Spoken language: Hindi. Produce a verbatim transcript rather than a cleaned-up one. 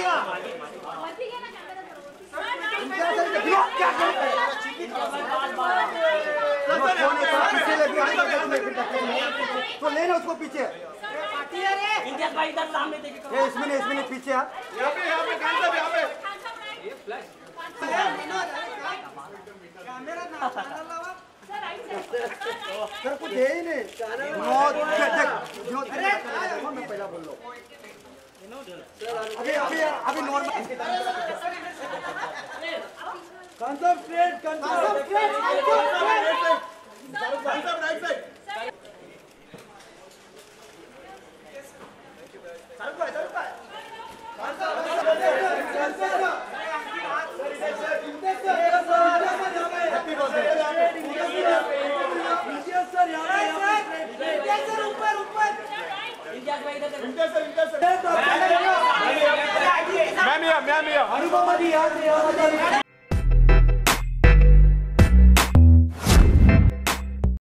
क्या कर रहे हैं? तो लेना उसको पीछे। भाई इधर सामने देखे। इसमें नहीं, इसमें नहीं, पीछे आ। यहाँ पे यहाँ पे खान साहब यहाँ पे। सर कुछ है ही नहीं। मैं पहला बोल लो। अभी अभी अभी normal. Concentrate concentrate right side. Ma'am ma'am ma'am Anupama ji याद